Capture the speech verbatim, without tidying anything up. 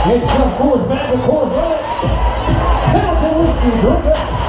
Get yourself Coors back with Coors Light. Hamilton whiskey, drink it.